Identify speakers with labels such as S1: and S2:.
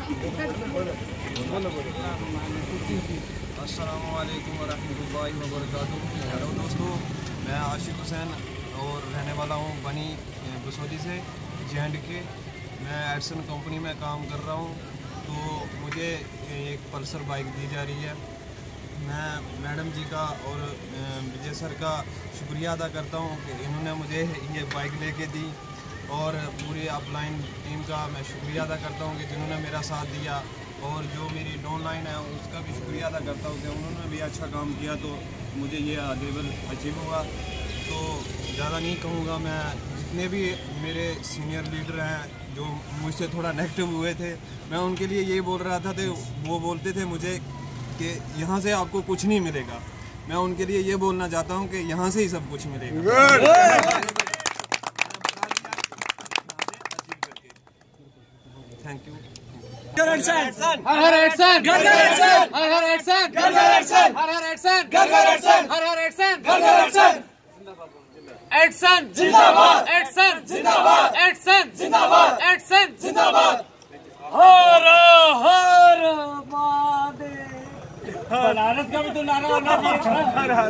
S1: अस्सलामुअलैकुम वरहमतुल्लाहि वबरकातुहू। हेलो दोस्तों, मैं आशिक हुसैन और रहने वाला हूँ बनी बसोली से J&K। मैं एडिसन कंपनी में काम कर रहा हूँ। तो मुझे एक पल्सर बाइक दी जा रही है। मैं मैडम जी का और विजय सर का शुक्रिया अदा करता हूँ कि इन्होंने मुझे ये बाइक लेके दी, और पूरी अपलाइन टीम का मैं शुक्रिया अदा करता हूँ कि जिन्होंने मेरा साथ दिया, और जो मेरी डाउनलाइन है उसका भी शुक्रिया अदा करता हूँ कि उन्होंने भी अच्छा काम किया तो मुझे ये लेवल अचीव हुआ। तो ज़्यादा नहीं कहूँगा, मैं जितने भी मेरे सीनियर लीडर हैं जो मुझसे थोड़ा नेगेटिव हुए थे, मैं उनके लिए यही बोल रहा था। तो वो बोलते थे मुझे कि यहाँ से आपको कुछ नहीं मिलेगा। मैं उनके लिए ये बोलना चाहता हूँ कि यहाँ से ही सब कुछ मिलेगा। Thank you.
S2: हर हर एडिसन, हर हर एडिसन, हर हर एडिसन, हर हर एडिसन, हर हर एडिसन, हर हर एडिसन, हर हर एडिसन, हर हर एडिसन, हर हर एडिसन। एडिसन जिंदाबाद, एडिसन जिंदाबाद, एडिसन जिंदाबाद, एडिसन जिंदाबाद। हर हर महादेव। भारत का भी तो नारा होना चाहिए।